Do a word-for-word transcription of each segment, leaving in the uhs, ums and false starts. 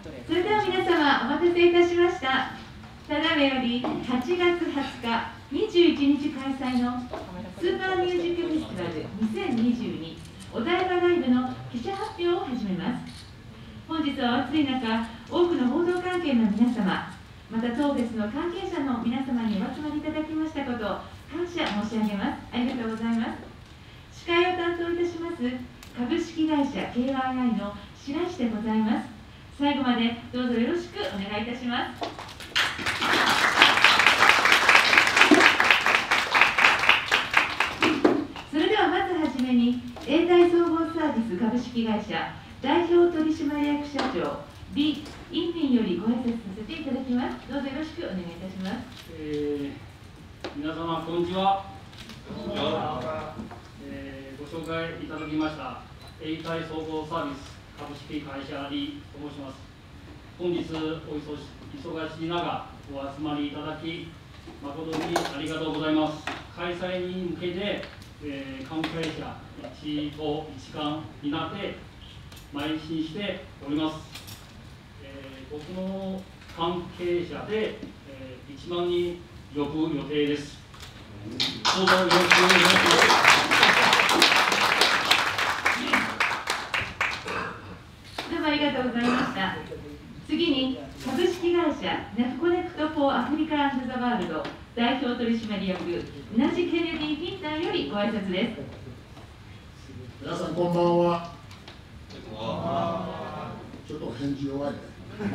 それでは皆様お待たせいたしました。ただいまよりはちがつはつかにじゅういちにち開催のスーパーミュージックフェスティバルにせんにじゅうにお台場ライブの記者発表を始めます。本日はお暑い中、多くの報道関係の皆様、また当フェスの関係者の皆様にお集まりいただきましたことを感謝申し上げます。ありがとうございます。司会を担当いたします株式会社 ケーワイアイ の白石でございます。最後までどうぞよろしくお願いいたします。それではまずはじめに、永代総合サービス株式会社代表取締役社長李インフィンよりご挨拶させていただきます。どうぞよろしくお願いいたします。 えー、皆様こんにちは。こんにちは。えー、ご紹介いただきました永代総合サービス株式会社李と申します。本日お忙しい中お集まりいただき誠にありがとうございます。開催に向けて、えー、関係者一と一丸になって邁進しております。えー、僕の関係者で、えー、いちまんにん呼ぶ予定です。どうぞよろしくお願いします。 どうもありがとうございました。次に株式会社ネフコネクト・フォー・アフリカ・アンド・ザ・ワールド代表取締役ウナジ・ケネディ・フィンターよりご挨拶です。 皆さんこんばんは。ちょっと返事弱いね。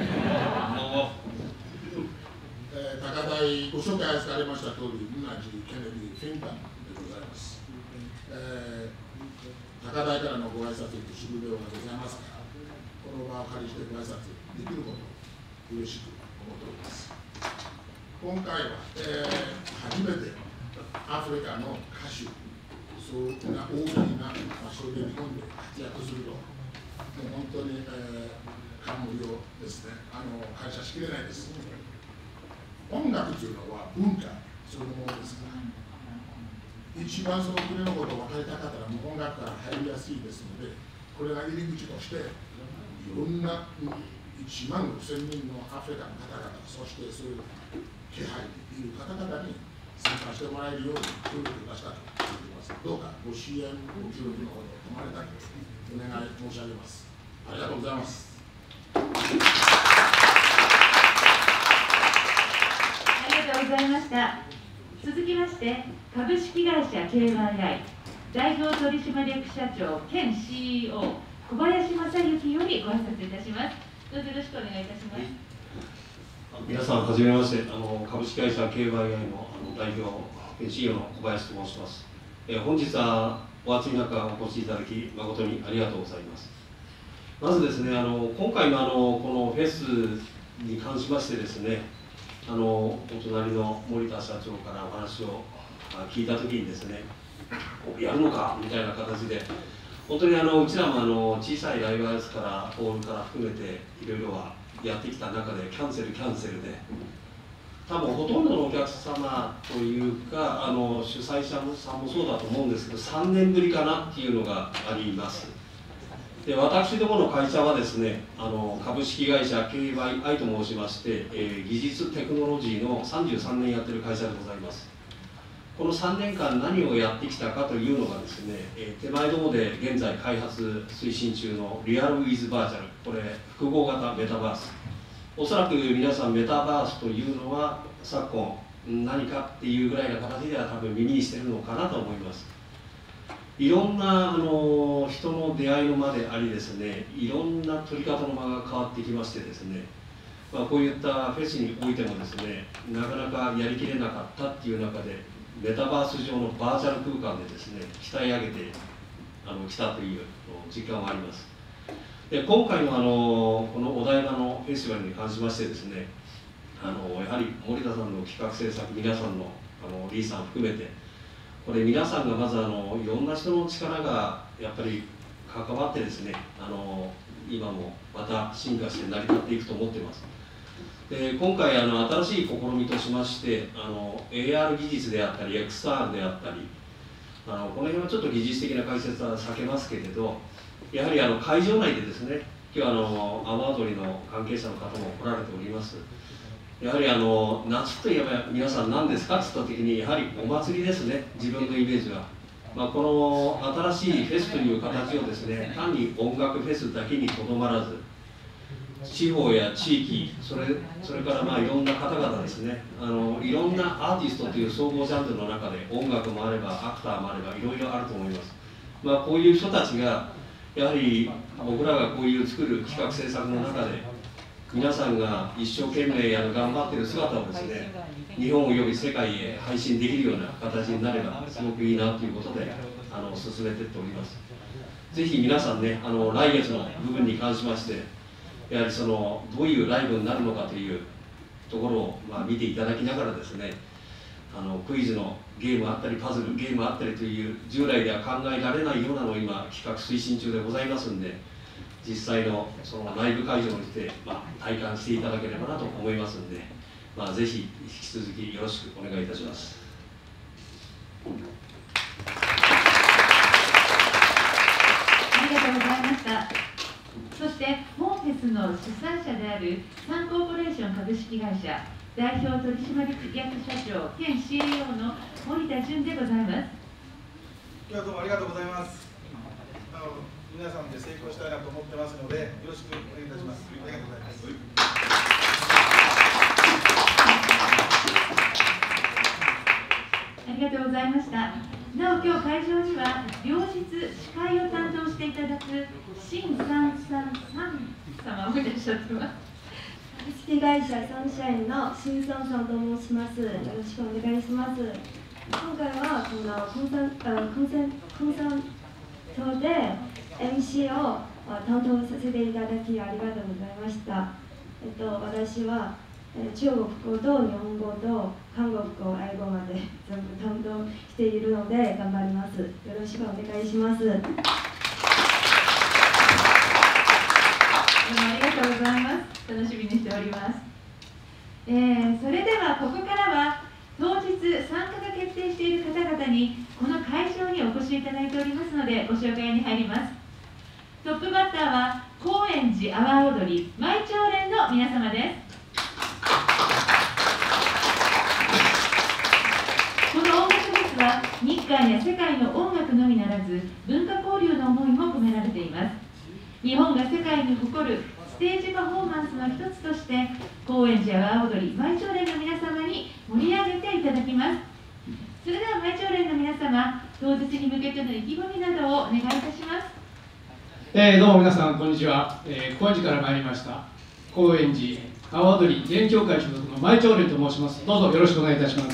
えー、高台ご紹介されました通り、ウナジ・ケネディ・フィンターでございます。えー、高台からのご挨拶と祝電はございますが、この場を借りしてご挨拶できることを嬉しく思っております。今回は、えー、初めてアフリカの歌手、そうな大きな場所で日本で活躍すると、もう本当に、えー、感無量ですね。あの感謝しきれないです。音楽というのは文化そのものですから、一番その国のことを分かりたかったら、もう音楽から入りやすいですので、これが入り口として、いろんないちまんごせんにんのアフリカの方々、そしてそういう気配にいる方々に参加してもらえるように協力を出したと思っています。どうかご支援、ご協力のほどおまれたくお願い申し上げます。ありがとうございます。 ありがとうございました。続きまして株式会社 ケーワイアイ 代表取締役社長兼 シーイーオー 小林正幸よりご挨拶いたします。どうぞよろしくお願いいたします。 皆さんはじめまして、あの株式会社 ケーワイアイ の, あの代表兼 シーイーオー の小林と申します。えー、本日はお暑い中お越しいただき誠にありがとうございます。まずですね、あの今回のあのこのフェスに関しましてですね、あのお隣の森田社長からお話を聞いたときにですね、やるのかみたいな形で、本当にあのうちらもあの小さいライブハウスからホールから含めていろいろはやってきた中でキャンセルキャンセルで、多分ほとんどのお客様というかあの主催者さんもそうだと思うんですけど、さんねんぶりかなっていうのがあります。で、私どもの会社はですね、あの株式会社 ケーワイアイ と申しまして、えー、技術テクノロジーのさんじゅうさんねんやってる会社でございます。このさんねんかん何をやってきたかというのがですね、えー、手前どもで現在開発推進中のリアルウィズバーチャル、これ複合型メタバース、おそらく皆さんメタバースというのは昨今何かっていうぐらいの形では多分耳にしてるのかなと思います。いろんなあの人の出会いの間でありですね、いろんな取り方の間が変わってきましてですね、まあ、こういったフェスにおいてもですね、なかなかやりきれなかったっていう中で、メタバース上のバーチャル空間でですね、鍛え上げてあの来たという実感はあります。で、今回のあのこのお台場のフェスティバルに関しましてですね、あのやはり森田さんの企画制作、皆さんのあのリーさん含めて、これ皆さんがまずあのいろんな人の力がやっぱり関わってですね、あの今もまた進化して成り立っていくと思っています。で、今回あの新しい試みとしまして、あの エーアール 技術であったり エックスアール であったり、あのこの辺はちょっと技術的な解説は避けますけれど、やはりあの会場内でですね、 今日はあの阿波踊りの関係者の方も来られております。やはりあの夏といえば皆さん何ですかって言った時にやはりお祭りですね、自分のイメージは。まあ、この新しいフェスという形をですね、単に音楽フェスだけにとどまらず、地方や地域、それそれからまあいろんな方々ですね、あのいろんなアーティストという総合ジャンルの中で音楽もあればアクターもあればいろいろあると思います。まあ、こういう人たちがやはり僕らがこういう作る企画制作の中で皆さんが一生懸命やる頑張っている姿をですね、日本および世界へ配信できるような形になればすごくいいなということであの進めていっております。ぜひ皆さんね、あの来月の部分に関しましてやはりそのどういうライブになるのかというところを、まあ、見ていただきながらですね、あのクイズのゲームあったりパズルゲームあったりという従来では考えられないようなのを今企画推進中でございますんで、実際のそのライブ会場にて、まあ、体感していただければなと思いますんで、まあ、ぜひ引き続きよろしくお願いいたします。 ありがとうございました。そして本フェスの主催者であるサンコーポレーション株式会社代表取締役社長兼 シーイーオー の森田純でございます。 今日はどうもありがとうございます。あの皆さんで成功したいなと思ってますので、よろしくお願いいたします。ありがとうございます。 ありがとうございました。なお今日会場には両日司会を担当していただく新三三三様もいらっしゃってます。 株式会社サンシャインの新三さんと申します。よろしくお願いします。今回はこのコンサンあコンセンコンサートで エムシー を担当させていただきありがとうございました。えっと私は中国語と日本語と韓国語、英語まで全部担当しているので頑張ります。よろしくお願いします。どうもありがとうございます。楽しみにしております。えー、それではここからは当日参加が決定している方々にこの会場にお越しいただいておりますのでご紹介に入ります。トップバッターは高円寺阿波踊り舞長連の皆様です。この音楽フェスは日韓や世界の音楽のみならず文化交流の思いも込められています。日本が世界に誇るステージパフォーマンスの一つとして高円寺阿波踊り舞長連の皆様に盛り上げていただきます。それでは舞長連の皆様、当日に向けての意気込みなどをお願いいたします。 えー、どうも皆さんこんにちは、えー、高円寺から参りました高円寺阿波踊り連協会所属の舞長連と申します。どうぞよろしくお願いいたします。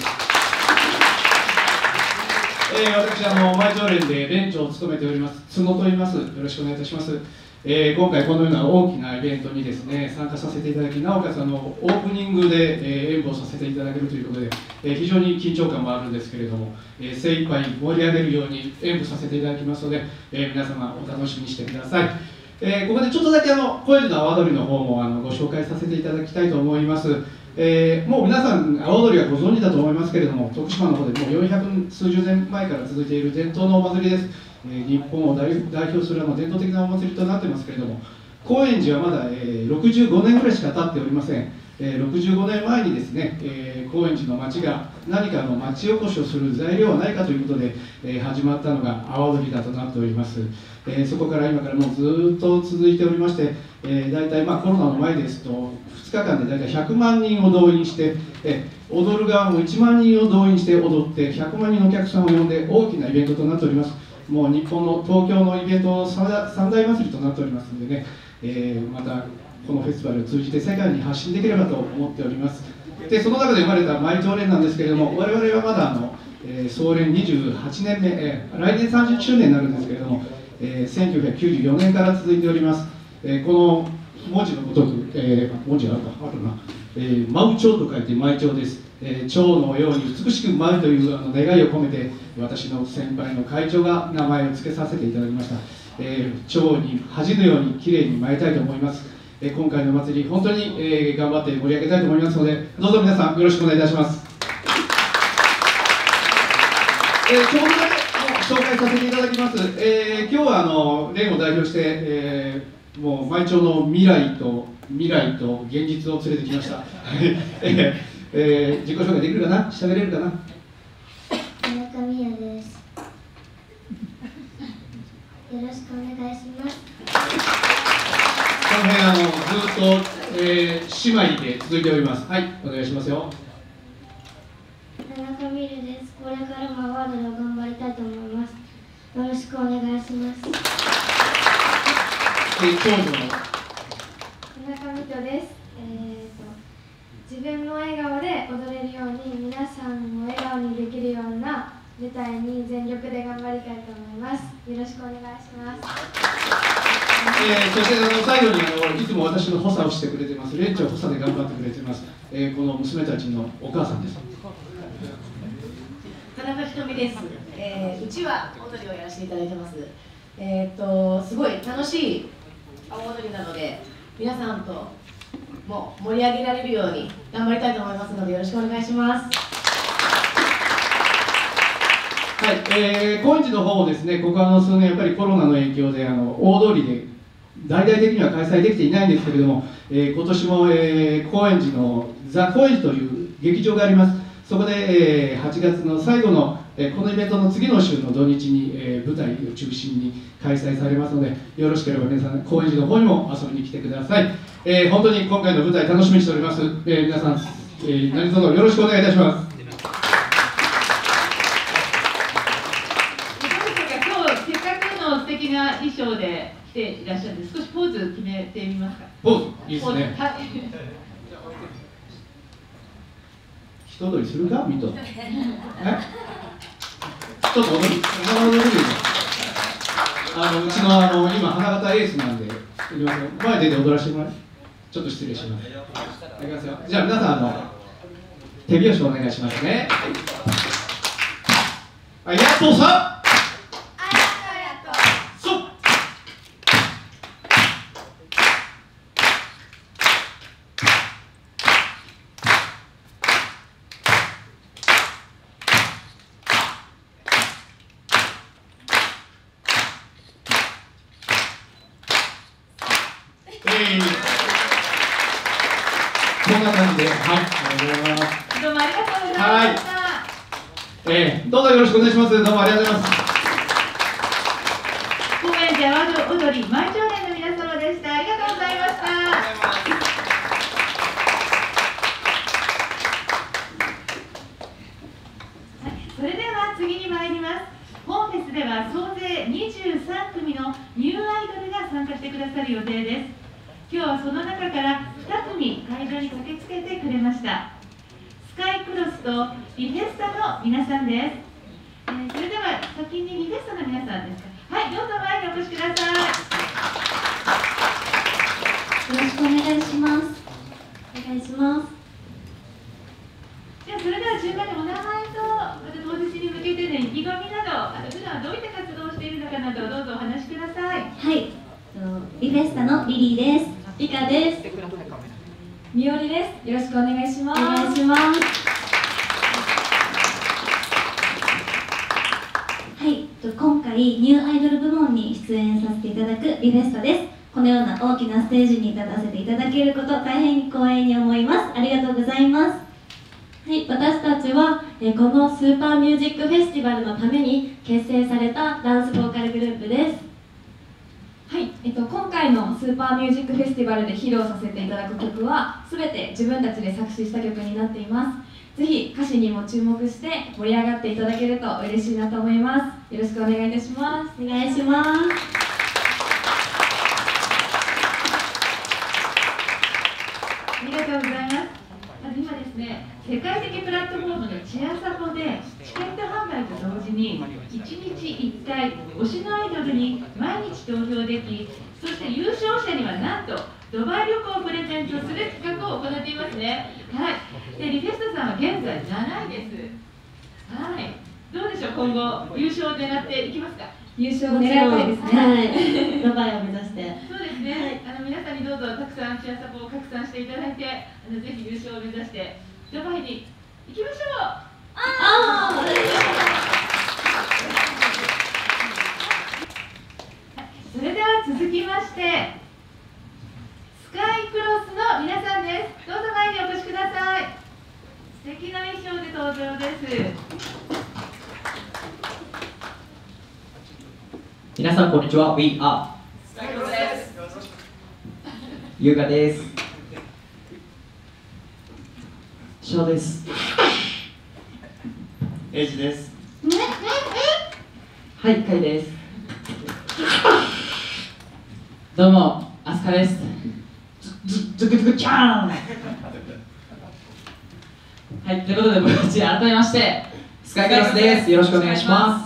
えー、私あの舞長連で連長を務めております角と言います。よろしくお願いいたします。えー、今回このような大きなイベントにですね参加させていただき、なおかつあのオープニングで、えー、演舞をさせていただけるということで、えー、非常に緊張感もあるんですけれども、えー、精一杯盛り上げるように演舞させていただきますので、えー、皆様お楽しみにしてください。えー、ここでちょっとだけあの高円寺の阿波踊りの方もあのご紹介させていただきたいと思います。えー、もう皆さん阿波踊りはご存知だと思いますけれども、徳島の方でもうよんひゃくすうじゅうねんまえから続いている伝統のお祭りです。えー、日本を代表するあの伝統的なお祭りとなっていますけれども、高円寺はまだ、えー、ろくじゅうごねんぐらいしか経っておりません。えー、ろくじゅうごねんまえにですね、えー、高円寺の町が何かの町おこしをする材料はないかということで、えー、始まったのが阿波踊りだとなっております。えー、そこから今からもうずっと続いておりまして、えー、大体まあコロナの前ですとふつかかんで大体ひゃくまんにんを動員して、えー、踊る側もいちまんにんを動員して踊ってひゃくまんにんのお客さんを呼んで大きなイベントとなっております。もう日本の東京のイベント三大祭りとなっておりますのでね、えー、またこのフェスティバルを通じて世界に発信できればと思っております。でその中で生まれた舞長連なんですけれども、我々はまだあの、えー、創連にじゅうはちねんめ、えー、来年さんじゅっしゅうねんになるんですけれども、えー、せんきゅうひゃくきゅうじゅうよねんから続いております。えー、この文字のごとく、えー、文字あるかあるな、えー、舞う蝶と書いて舞長です。えー、蝶のように美しく舞うというあの願いを込めて、私の先輩の会長が名前を付けさせていただきました。えー、蝶に恥じぬようにきれいに舞いたいと思います。えー、今回のお祭り本当に、えー、頑張って盛り上げたいと思いますので、どうぞ皆さんよろしくお願いいたします。えー、ちょうどだけ紹介させていただきます。えー、今日はあの連を代表して、えーもう毎朝の未来と未来と現実を連れてきました。ええー、自己紹介できるかな、喋れるかな。 田中美也です。よろしくお願いします。 この辺あのずっと、えー、姉妹で続いております。はい、お願いしますよ。 田中美也です。これからもアワードで頑張りたいと思います。よろしくお願いします。 えー、長女の田中美斗です。えーと、自分も笑顔で踊れるように、皆さんも笑顔にできるような舞台に全力で頑張りたいと思います。よろしくお願いします。 えー、そしてあの最後にあのいつも私の補佐をしてくれてます、連長補佐で頑張ってくれてます、えー、この娘たちのお母さんです。 田中ひとみです、えー、うちは踊りをやらせていただいてます。えー、っとすごい楽しい青踊りなので、皆さんとも盛り上げられるように頑張りたいと思いますので、よろしくお願いします。 はい、えー、高円寺の方もですね、ここはあの数年やっぱりコロナの影響であの大通りで大々的には開催できていないんですけれども、えー、今年も、えー、高円寺のザ・高円寺という劇場があります。そこで、えー、はちがつの最後の、えー、このイベントの次の週の土日に、えー、舞台を中心に開催されますので、よろしければ皆さん高円寺の方にも遊びに来てください。えー、本当に今回の舞台楽しみにしております。えー、皆さん、えー、何卒よろしくお願いいたします。 素敵な衣装で来ていらっしゃるので、少しポーズ決めてみますか。 ポーズいいですね。 はい。 人踊りするか、ミト。え？ちょっと踊り、踊りあのうちのあの今花形エースなんで、いきますよ。前出て踊らせてもらう。ちょっと失礼します。いきますよ。じゃあ皆さんあの手拍子お願いしますね。はい、やっとさ。こんな感じで、はい、ありがとうございます。 どうもありがとうございました。はい、 えー、どうぞよろしくお願いします。どうもありがとうございます。 高円寺阿波踊り舞長連の皆様でした。ありがとうございました。はい、それでは次に参ります。本フェスでは総勢にじゅうさんくみのニューアイドルが参加してくださる予定です。今日はその中からにくみ会場に駆けつけてくれました。スカイクロスとリフェスタの皆さんです。えー、それでは先にリフェスタの皆さんですか。はい、どうぞ前にお越しください。 よろしくお願いします。お願いします。 じゃあそれでは順番にお名前とまた当日に向けての意気込みなど、あの普段はどういった活動をしているのかなどどうぞお話しください。 はい、リフェスタのリリーです。リカです。 みおりです。よろしくお願いします。 お願いします。はい、今回ニューアイドル部門に出演させていただくリフェスタです。このような大きなステージに立たせていただけること大変光栄に思います。ありがとうございます。 はい、私たちはえこのスーパーミュージックフェスティバルのために結成されたダンスボーカルグループです。はい、えっと、今回のスーパーミュージックフェスティバルで披露させていただく曲は全て自分たちで作詞した曲になっています。ぜひ歌詞にも注目して盛り上がっていただけると嬉しいなと思います。よろしくお願いいたします。 お願いします。 ありがとうございます。あの今ですね、世界的プラットフォームのチアサポでチケット販売と同時にいちにちいっかい推しのアイドルに毎日投票でき、そして優勝者にはなんとドバイ旅行をプレゼントする企画を行っていますね。はい。でリフェスタさんは現在なないです。はい。どうでしょう、今後優勝を狙っていきますか。 優勝を狙いたいですね。 はい、ドバイを目指して。 そうですね。はい、あの皆さんにどうぞたくさんチアサポを拡散していただいて、あのぜひ優勝を目指してドバイに行きましょう。ああ。それでは続きまして、 場です。 皆さんこんにちは。 We are スカイクロスです。 優雅です。翔です。エイジです。はい、カイです。どうも、アスカです。ズクズクちゃん。はい、ということで僕たち改めましてスカイクロスです。よろしくお願いします。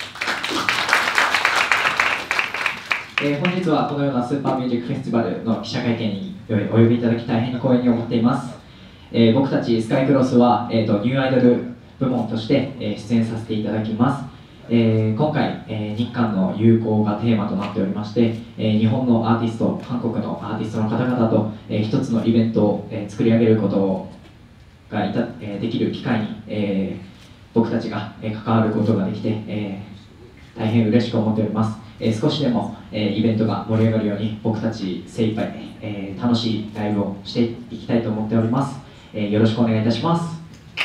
えー、本日はこのようなスーパーミュージックフェスティバルの記者会見にお呼びいただき大変に光栄に思っています。えー、僕たちスカイクロスは、えー、とニューアイドル部門として、えー、出演させていただきます。えー、今回、えー、日韓の友好がテーマとなっておりまして、えー、日本のアーティスト、韓国のアーティストの方々と、えー、一つのイベントを、えー、作り上げることがいた、えー、できる機会に、えー、僕たちが、えー、関わることができて、えー、大変嬉しく思っております。えー、少しでも、えー、イベントが盛り上がるように僕たち精一杯、えー、楽しいライブをしていきたいと思っております。えー、よろしくお願いいたします。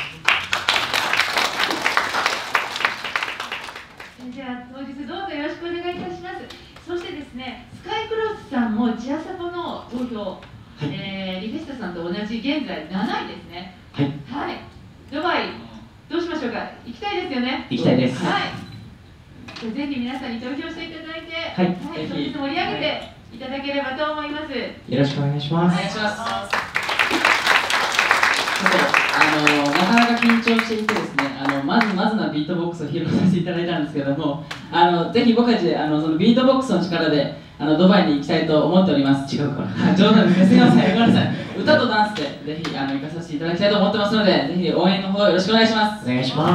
じゃあ当日どうぞよろしくお願いいたします。そしてですね、スカイクロスさんもチアサポの投票、はい、えー、リフェスタさんと同じ現在なないですね。 はい、 はい、ドバイどうしましょうか。行きたいですよね。 行きたいです。 はい、ぜひ皆さんに投票していただいて、 はい、 はい、当日盛り上げていただければと思います。 よろしくお願いします。 お願いします。 ちょっとあのなかなか緊張していてですね、あのまずまずなビートボックスを披露させていただいたんですけども、あのぜひ僕たちあのそのビートボックスの力であのドバイに行きたいと思っております。違うかな。冗談ですね。すみません。ごめんなさい。歌とダンスでぜひあの行かさせていただきたいと思ってますので、ぜひ応援のほどよろしくお願いします。お願いします。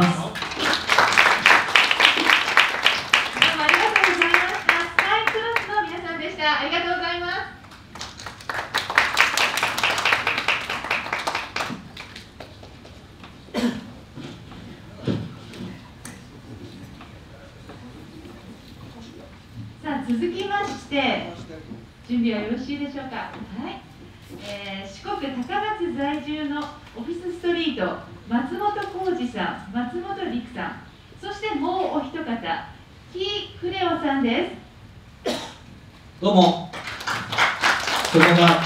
ありがとうございます。さあ続きまして準備はよろしいでしょうか。はい、えー、四国高松在住のオフィスストリート松本浩二さん、松本陸さん、そしてもうお一方キークレオさんです。 どうも、こんばんは。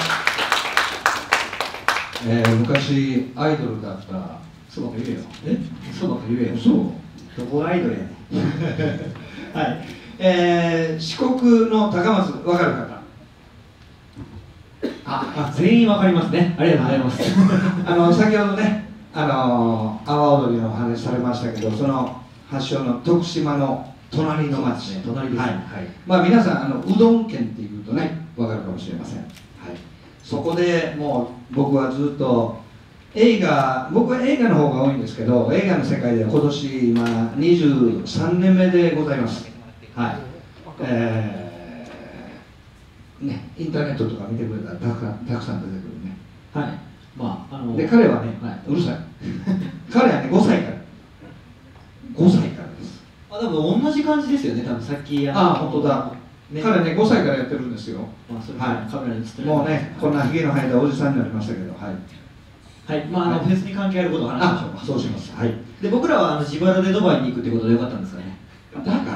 えー、昔アイドルだった。そうばっか言えよ。え、そうばっか言えよ。そう。どこがアイドルやねん。はい。えー、四国の高松、わかる方。あ、あ、全員わかりますね。ありがとうございます。あの先ほどね、あの阿波踊りのお話されましたけど、その発祥の徳島の隣の町、ね、隣ですね。はい。まあ皆さんあのうどん県っていうとね、わかるかもしれません。はい。そこでもう僕はずっと映画、僕は映画の方が多いんですけど、映画の世界では今年今にじゅうさんねんめでございます。はい。えー、ね、インターネットとか見てくれたらたくさんたくさん出てくるね。はい。まああので彼はね、はい、うるさい。彼はねごさいからごさいからです。 あ、でも同じ感じですよね、多分さっきやあ、本当だ。ね、彼ねごさいからやってるんですよ。 まあ、それはい、 カメラに映ってる。 もうね、こんなひげの生えたおじさんになりましたけど、はい。 はい、まあ、あの、はい、フェスに関係あることを話しましょうか。 そうします。はい。 で、僕らはあの自腹でドバイに行くってことでよかったんですかね。 だから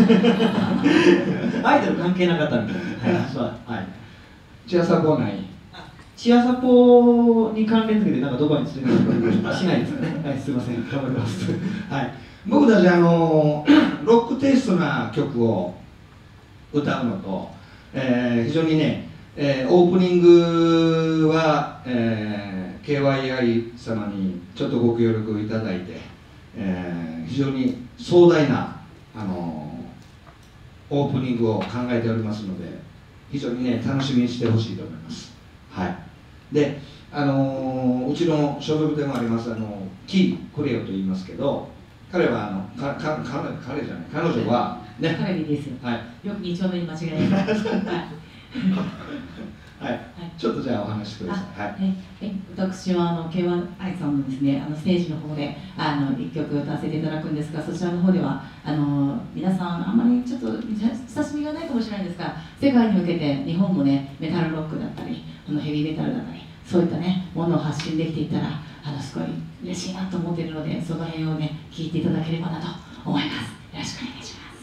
アイドル関係なかったみたいな。はい、そう、はい。 チアサポはない。 チアサポに関連付けてなんかドバイに連れて行くしないですよね。はい、すみません、頑張ります。 はい。僕たちあのロックテイストな曲を歌うのと、えー、非常にね、えー、オープニングは、えー、ケーワイアイ 様にちょっとご協力いただいて、えー、非常に壮大なあのオープニングを考えておりますので、非常にね楽しみにしてほしいと思います。はい。で、あのうちの所属でもありますあのキークレオと言いますけど、彼はあのかか彼彼じゃない彼女はね、 彼ですよ。はい。よく二丁目に間違えます。はい。 はい。ちょっとじゃあお話しください。はい。 え、私はあの ケーワイアイ さんのですね、あのステージの方であの一曲歌わせていただくんですが、そちらの方ではあの皆さんあんまりちょっと親しみがないかもしれないんですが、世界に向けて日本もねメタルロックだったり、あのヘビーメタルだったり、そういったねものを発信できていたらあのすごい嬉しいなと思っているので、その辺をね聞いていただければなと思います。よろしくお願いします。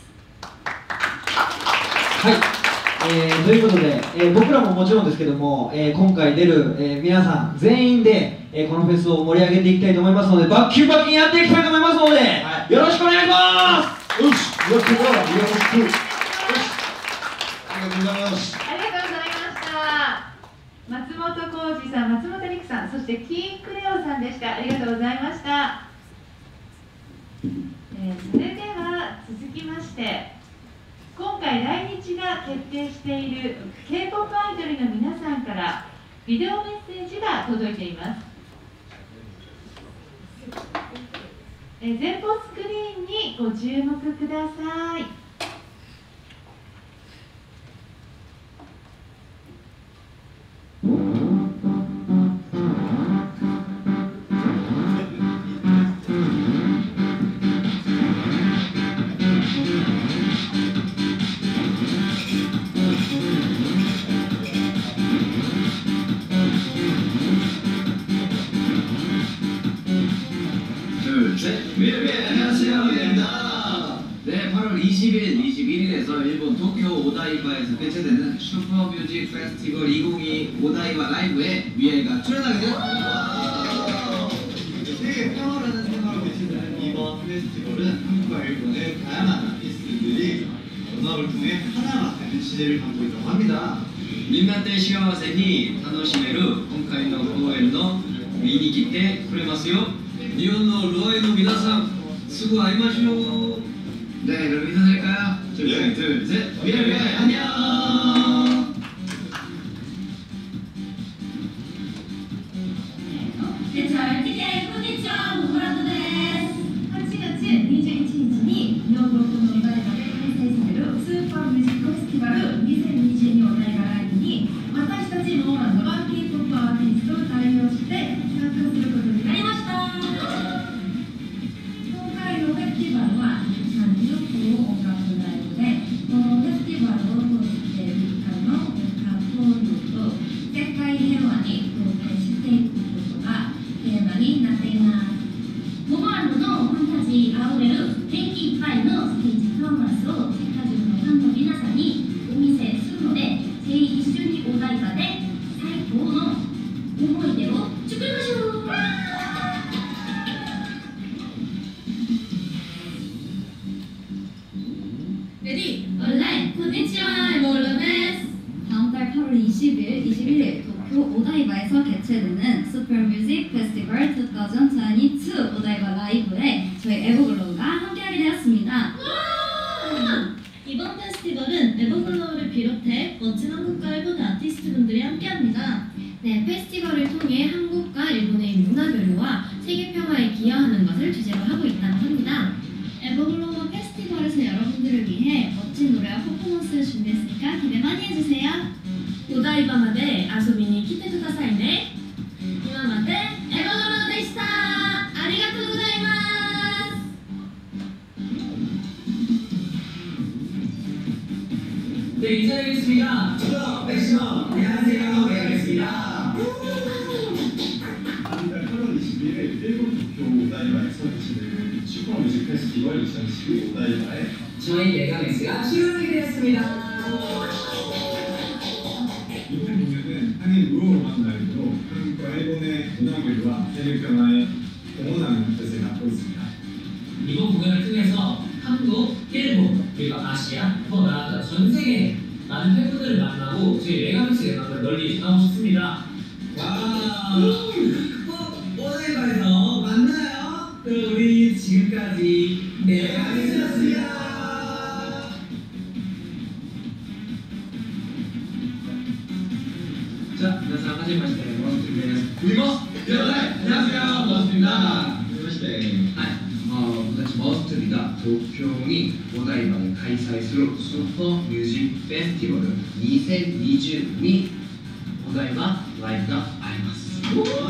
はい、えー、ということで、えー、僕らももちろんですけども、えー、今回出る、えー、皆さん全員で、えー、このフェスを盛り上げていきたいと思いますので、バッキュバキにやっていきたいと思いますので、はい、よろしくお願いします。よし、よろしくお願いします。ありがとうございます。 ありがとうございました。松本浩二さん、松本陸さん、そしてキーンクレオさんでした。ありがとうございました。えー、それでは続きまして、今回来日が決定している ケーポップ アイドルの皆さんからビデオメッセージが届いています。えー、前方スクリーンにご注目ください。 네, 팔월 이십일, 이십일 일에서 일본 도쿄 오다이바에서 개최되는 슈퍼뮤직 페스티벌 이천이십이 오다이바 라이브에 미아이가 출연하게 됐습니다. 세계 평화라는 테마로 개최되는 이번 페스티벌은 한국과 일본의 다양한 아티스트들이 음악을 통해 하나가 되는 시대를 갖고 있다고 합니다. みんなで幸せに楽しめる今回の公演の見に来てくれますよ。日本のロアイの皆さん、すぐ会いましょう。 네, 그럼 인사드릴까요? 네, 둘, 셋, 미래미래 안녕! 네, 자, 티케이 콘니치와 모모라토です。はちがつにじゅういちにちに日本語のお台場で開催されるスーパーミュージックフェスティバルにせんにじゅうにお台場ライブに私たちモーランドが ケーポップ アーティストを代表して参加することになりました。今回のフェスティバルは音楽ライブで、このフェスティバルを通して民間の交流と世界平和に貢献していくことがテーマになっています。モモランドのファンタジーあふれる元気いっぱいのステージパフォーマンスを世界中のファンの皆さんにお見せするので、ぜひ一緒にお台場で最高の思い出を作りましょう。 레디 온라인 콘니치와 모모라토です。 다음 달 팔월 이십일, 이십일 일 도쿄 오다이바에서 개최되는 슈퍼뮤직 페스티벌 이천이십이 오다이바 라이브에 저희 에버글로우가 함께하게 되었습니다. 이번 페스티벌은 에버글로우를 비롯해 멋진 한국과 일본의 아티스트분들이 함께합니다. 네, 페스티벌을 통해 한국과 일본의 문화 교류와 세계 평화에 기여하는 것을 주제로 하고 있다고 합니다. 에버글로우 페스티벌에서 여러분들을 위해 멋진 노래와 퍼포먼스를 준비했으니까 기대 많이 해주세요. 오다이바마데 아소비니 키테 쿠다사이ね. 이마마데 에버글로우でした. 아리가토우 고자이마스. 네, 인사드리겠습니다. 저도 백시먼 안녕하세요. 배우겠습니다. 팔월 이십일 일 일본 도쿄 오다이바에서 개최되는 슈퍼뮤직 페스티벌 이천이십이 오다이바에 저희 메가맥스가 출연하게 되었습니다. 이번 공연은 한일 우호 음악 라이브로 한국과 일본의 문화교류와 세계 평화에 공헌하는 뜻을 갖고 있습니다. 이번 공연을 통해서 한국, 일본, 그리고 아시아, 더 나아가 전 세계 많은 팬분들을 만나고 저희 메가맥스의 음악을 널리 전하고 싶습니다. 와, 꼭 오다이바에서 만나요. 그럼 우리 지금까지 메가맥스였습니다. 자,皆さんはじめまして、モンスです。 그리고 여러분 안녕하세요. 반갑습니다. そして、はい、私モンストリが東京にお台場で開催するスーパーミュージックフェスティバルにせんにじゅうにお台場ライブがあります。だから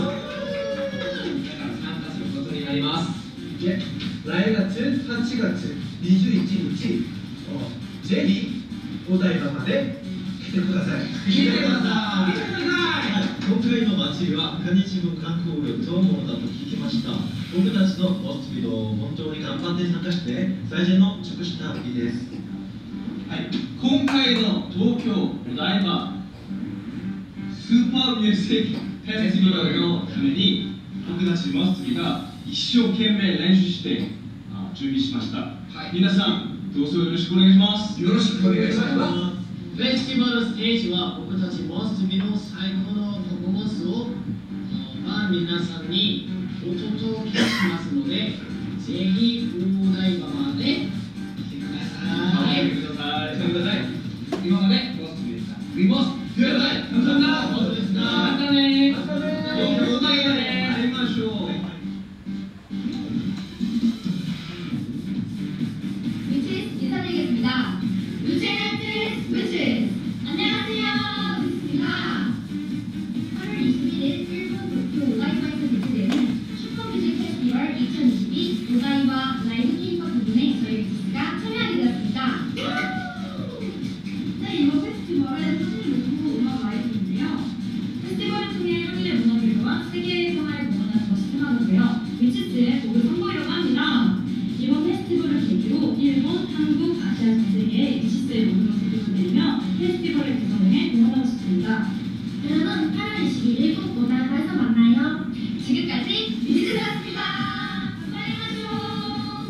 参加することになります。 来月はちがつにじゅういちにちジェリーお台場まで来てください。 来てください。来てください。 今回の祭りはカニチム観光業とものだと聞きました。僕たちのモスピードを本当に頑張って参加して最善の尽くした日です。 はい、今回の東京お台場スーパーミュージックフェスティバルのために僕たちモスピが一生懸命練習してあ準備しました。はい、皆さんどうぞよろしくお願いします。 よろしくお願いします。 フェスティバルステージは僕たちモスピの最高のパフォーマンスをファン皆さんにお届けしますので、ぜひお台場まで来てください。来てください。来てください。今までモスピでした。We must ください。またですか。またね。またね。お台場で会いましょう。 위치스 인사드리겠습니다. 위치스 위치스 안녕하세요. 위치스입니다. 팔월 이십일일 일본 도쿄 오다이바에서 개최되는 슈퍼뮤직 페스티벌 이천이십이 오다이바 라이브 K-팝 부분에 저희 위치스가 참여하게 되었습니다. 네, 이번 페스티벌은 한일 로고 음악 라이브인데요. 페스티벌을 통해 한일의 문화들과 세계의 평화를 공헌하는 것이 테마고요. 위치스의 곡을 선보이려고 합니다. 이번 페스티벌을 계기로 일본, 한국, 아시아 전 세계에 위치스의 모습을 보여드리며 페스티벌의 구성에 응원하고 싶습니다. 여러분, 팔월 이십일일 꼭 오다이바에서 만나요. 지금까지 위치스였습니다. 안녕하세요.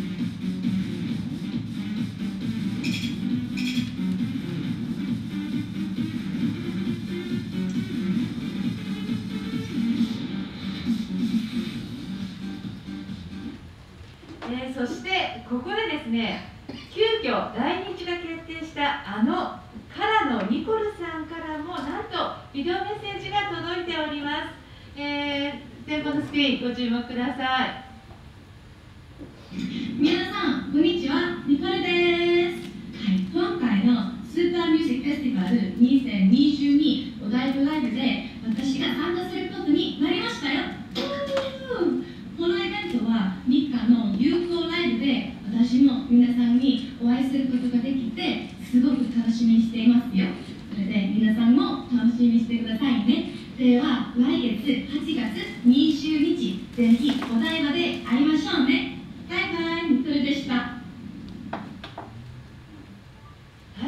네, そしてここでですね、急遽来日が決定したあのカラのニコルさんからもなんとビデオメッセージが届いております。えー、前方のスクリーンご注目ください。 皆さん、こんにちは、ニコルです。はい、今回のスーパーミュージックフェスティバルにせんにじゅうにお台場ライブで私が参加することになりましたよ。このイベントはみっかの有効ライブで私も皆さんにお会いすることができてすごく楽しみにしていますよ。それで皆さんも楽しみにしてくださいね。では来月はちがつにじゅうにちぜひお台場で会いましょうね。バイバイ、ニコルでした。 はい、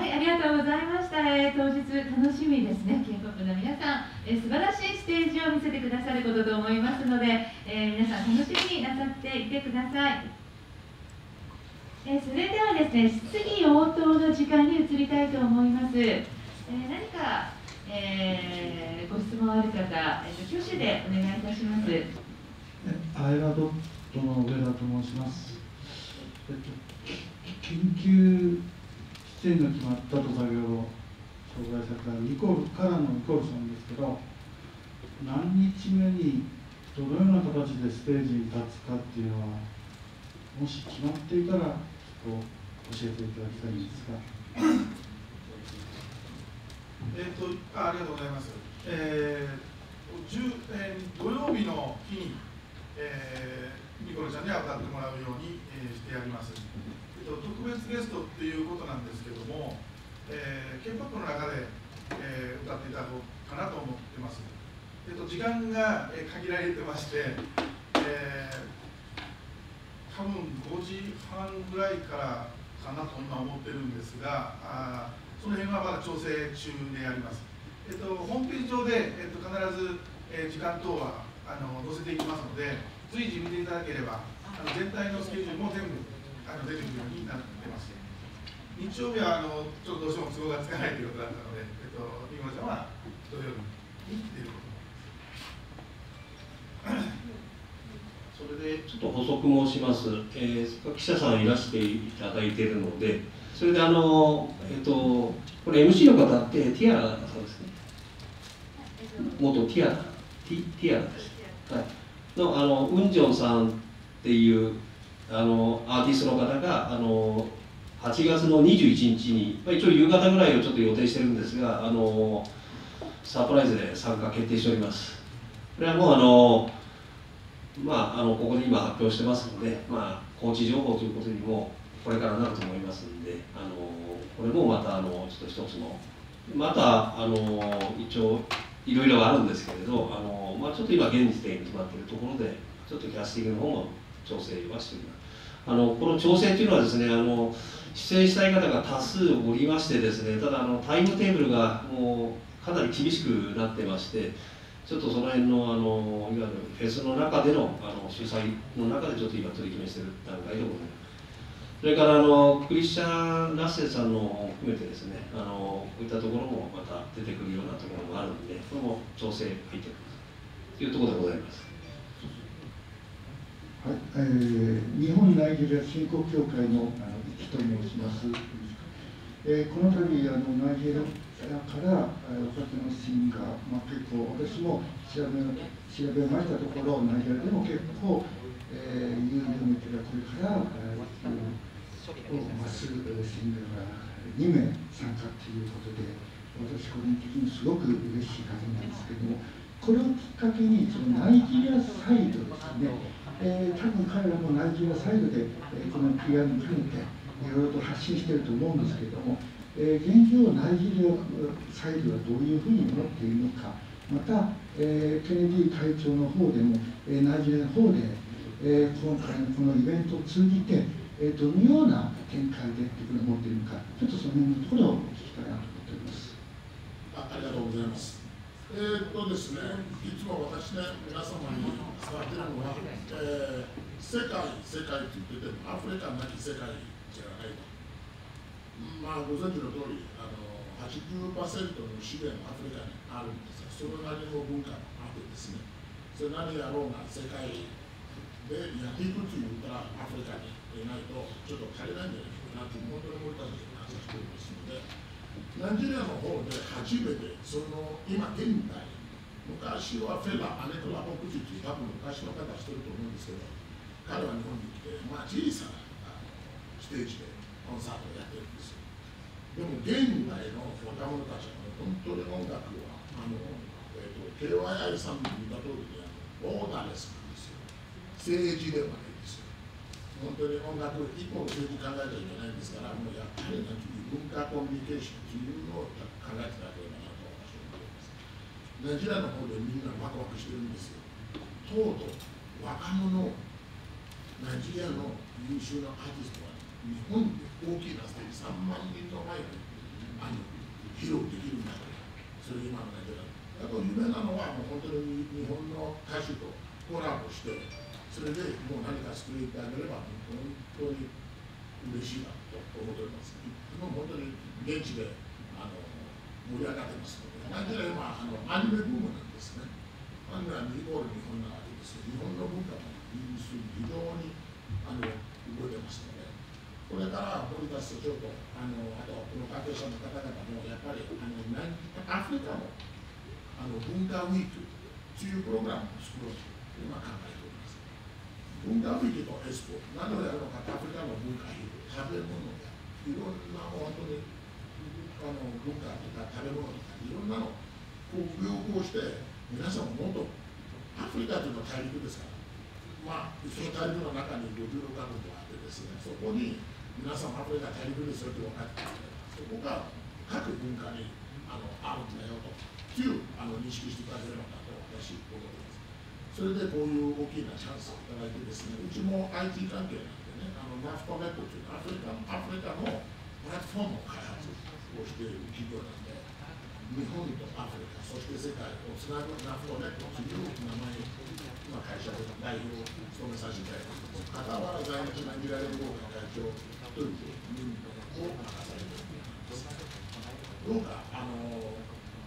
ありがとうございました。えー、当日楽しみですね。K-ポップ の皆さん、えー、素晴らしいステージを見せてくださることと思いますので、えー、皆さん楽しみになさっていてください。えー、それではですね、質疑応答の時間に移りたいと思います。えー、何か、えー、ご質問ある方、えー、挙手でお願いいたします。 アイラドットの上田と申します。えっと、緊急出演が決まったと先ほど紹介されたニコルからのニコルさんですけど、何日目にどのような形でステージに立つかっていうのは、もし決まっていたらちょっと教えていただきたいんですが。 えっとあ、ありがとうございます。えー、じゅうえー、土曜日の日に、えー、ニコルちゃんには歌ってもらうように、えー、してやります。えっと、特別ゲストっていうことなんですけども、えー、K-ポップ の中で、えー、歌っていただこうかなと思ってます。えっと、時間が、えー、限られてまして、えー、多分ごじはんぐらいからかなと今思ってるんですが、あその辺はまだ調整中であります。えっと、ホームページ上で、えっと、必ず、えー、時間等はあの載せていきますので、随時見ていただければ、あの全体のスケジュールも全部あの出てくるようになってます。日曜日はあのちょっとどうしても都合がつかないということだったので、えっと、ニコルちゃんは土曜日に出ること。 それでちょっと補足申します、えー、記者さんいらしていただいているので、それであの、えー、とこれ エムシー の方ってティアラさんですね、元ティアラ、ティ, ティアラです、はい、のあのウンジョンさんっていうあのアーティストの方があのはちがつのにじゅういちにちに、まあ、一応夕方ぐらいをちょっと予定してるんですが、あのサプライズで参加決定しております。これはもうあのまあ、あのここで今発表してますので、まあ、高知情報ということにもこれからなると思いますので、あのこれもまたあのちょっと一つのまたあの一応いろいろあるんですけれど、あの、まあ、ちょっと今現時点に決まっているところでちょっとキャスティングの方も調整はしております。あのこの調整というのはですね、あの出演したい方が多数おりましてですね、ただあのタイムテーブルがもうかなり厳しくなってまして、ちょっとその辺のあのいわゆるフェスの中でのあの主催の中でちょっと今取り決めしている段階でございます。それからあのクリスチャン・ラッセルさんの方を含めてですね、あのこういったところもまた出てくるようなところがあるので、これも調整入ってくるというところでございます。 はい、えー、日本ナイジェリア振興協会の人と申します。えー、この度あのナイジェリアからお酒のシーンが、まあ、結構私も調べ調べましたところ、ナイジェリアでも結構、えー、有名というかこれからえーを増すシンガーがにめい参加ということで、私個人的にすごく嬉しい限りなんですけれども、これをきっかけにそのナイジェリアサイドですね、えー、多分彼らもナイジェリアサイドで、えー、この ピーアール に兼ねていろいろと発信していると思うんですけれども、えー、現状ナイジェリアサイドはどういうふうに思っているのか、また、えー、ケネディ会長の方でも、えー、ナイジェリアの方で、えー、今回のこのイベントを通じてえー、どのような展開でというふうに思っているのか、ちょっとその辺のところを聞きたいなと思っております。 あ, ありがとうございます。えー、っとですね、いつも私ね、皆様に伝わっているのは、えー、世界、世界と言ってても、アフリカなき世界じゃないと。まあ、ご存知の通り、あのはちじゅっパーセントの資源がアフリカにあるんですが、それなりの文化があってですね、それ何やろうが世界でやっていくというたら、アフリカにないとちょっと足りないんじゃないかなという本当に森田さんに話しておりますので、ナイジェリアの方で初めてその今現代、昔はフェラ、アネトラ・ボクジという多分昔の方してると思うんですけど、彼は日本に来て、まあ、小さなステージでコンサートをやってるんですよ。でも現代の若者たちは本当に音楽はあの、えー、と ケーワイアイ さんの言った通りにボーダーレスなんですよ。政治ではないんですよ。本当に音楽一個の政治考えてはいけないんですから、もうやっぱりなんていう文化コミュニケーションというのを考えていただければなと私は思っています。ナイジェリアの方でみんなワクワクしてるんですよ。とうとう若者、ナイジェリアの優秀なアーティストは日本で大きなステージさんまんにんの前であの披露できるんだと。それ今のナイジェリア。あと有名なのはもう本当に日本の歌手とコラボして、それでもう何か作ってあげれば本当に嬉しいなと思っております。今本当に現地であの盛り上がってますので、ナイジェリアはあのアニメブームなんですね。アニメはイコール日本なわけですよ。日本の文化も非常にあの動いてますので、これから森田社長とあのあとこの関係者の方々もやっぱりあのアフリカのあの文化ウィークというプログラムを作ろうと今考えております。文化ウィークとエスポ、何をやるのか、アフリカの文化、食べ物や、いろんな本当にあの文化とか食べ物とか、いろんなのを融合して、皆さんももっと、アフリカというのは大陸ですから、まあ、その大陸の中にごじゅうろくカ国があってですね、そこに皆さんアフリカ大陸ですよって分かってそこが各文化にあのあるんだよというあの認識していただければなと私思っています。それでこういう大きなチャンスをいただいてですね、うちも アイティー 関係なんでね、あのナフコネットというアフリカのアフリカのプラットフォームを開発をしている企業なんで、日本とアフリカ、そして世界をつなぐナフコネットという名前の会社で代表を務めさせていただいています。傍ら在日ナイジェリア連合会会長という任務を任されています。どうか、あの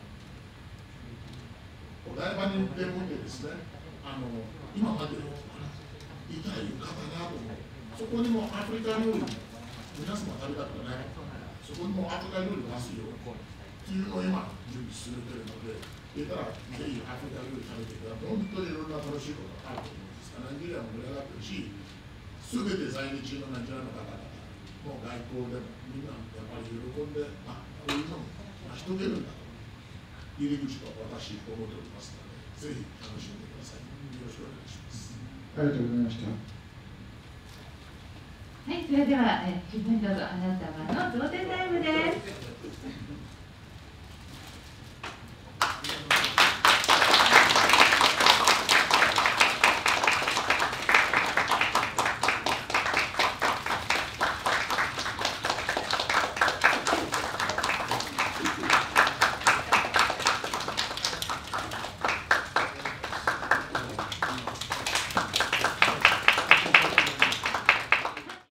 お台場に出向いてですね、あの今までいたらよかったなと思う。そこにもアフリカ料理、皆様食べたことないのか、そこにもアフリカ料理出すよっていうのを今準備進めているので、いたらぜひアフリカ料理食べていたら本当にいろんな楽しいことがあると思うんですが、ナイジェリアも盛り上がってるし、すべて在日のナイジェリアの方々も外交でもみんなやっぱり喜んで、あ、こういうのも成し遂げるんだと入り口と私思っておりますので、ぜひ楽しんでください。よろしくお願いします。 ありがとうございました。 はい、それでは、えー、キューポイントと花束の贈呈タイムです。